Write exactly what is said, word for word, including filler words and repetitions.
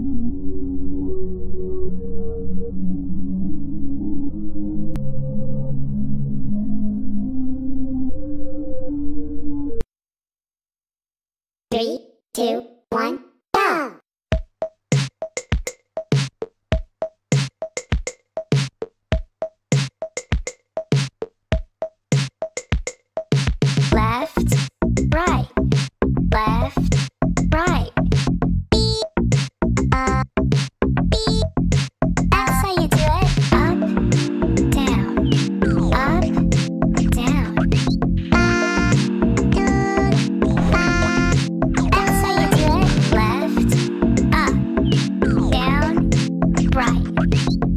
Three, two, one, go! Left, right, left, right. Beep, uh, beep. That's how you do it. Up, down, up, down. That's how you do it. Left, up, down, right.